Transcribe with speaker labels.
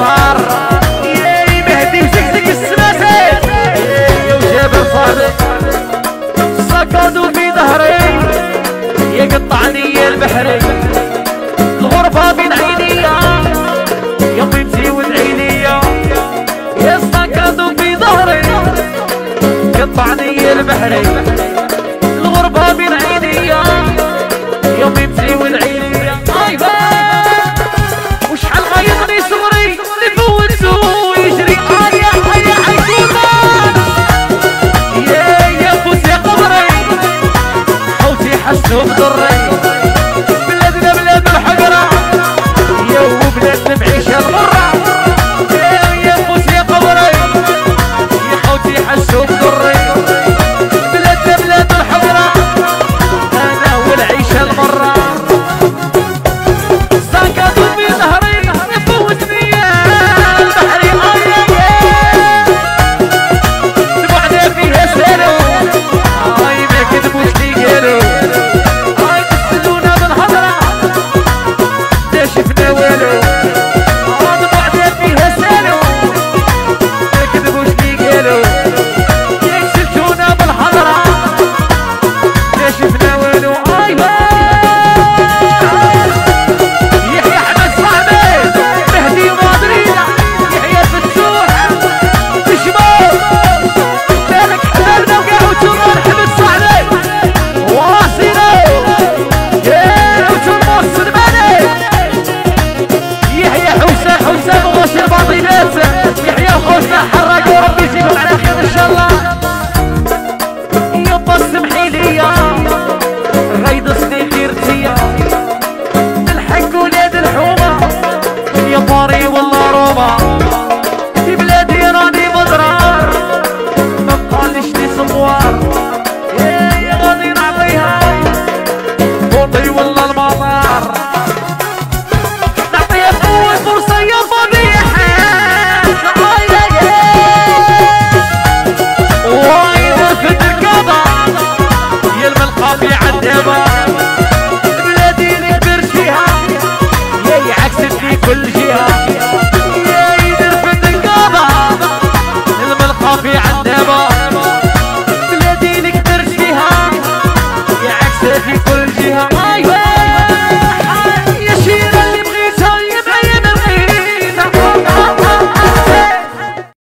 Speaker 1: المطار يا مهدي وزقزق السماسات يا وجابر صادق سكادو في ظهري يقطعني يا البحري الغربة بين عينيا يا بنتي ودعينيا يا سكادو في ظهري قطعني يا البحري الغربة بين عينيا يا بنتي والعينيا وشحال غايطني صغري نفوتو يجري هيا حيكون يا فوت يا قبري خوتي حسوا بضري بلادنا بلاد الحقرة يا وبلادنا بعيشة الغرة يا فوت يا قبري يا خوتي حسوا بضري بلادنا بلاد الحقرة انا والعيشة المرة ساكتوا في ظهري يفوتني البحري تبعنا فيها سالو ما كذبوش لي قالوا تسلونا بالهضرة لا شفنا والو تبعنا فيها سالو ما كذبوش لي قالوا يكسلتونا بالهضرة لا شفنا والو يحيى احمد صاحبي مهدي ماضرينا يحيى فتوح تشمال بالك حبابنا وقاعد وتمر حمد صاحبي واصينا يا وتمر السلماني يحيى حوسه مغش الباطينات يحيى خوسنا حراق وربي يجيبهم على خير ان شاء الله يابا سمحي ليا غيض سنين ديرتيا الحق ولاد الحومه يا باري والله روما في بلادي راني مضرار ما بقاليش لي صبوار يا غادي نعطيها بوطي والله المطار نعطيها اول فرصه يا فضيحه وايد رفد القضا يا الملقى عالدابه بلادي اللي كبرت فيها يا عكست في كل جهه